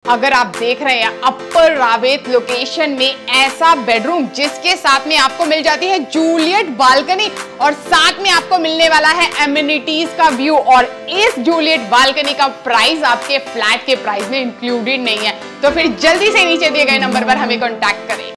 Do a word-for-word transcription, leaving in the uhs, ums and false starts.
अगर आप देख रहे हैं अपर रावेत लोकेशन में ऐसा बेडरूम जिसके साथ में आपको मिल जाती है जूलियट बालकनी और साथ में आपको मिलने वाला है एमिनिटीज का व्यू, और इस जूलियट बालकनी का प्राइस आपके फ्लैट के प्राइस में इंक्लूडेड नहीं है, तो फिर जल्दी से नीचे दिए गए नंबर पर हमें कॉन्टैक्ट करें।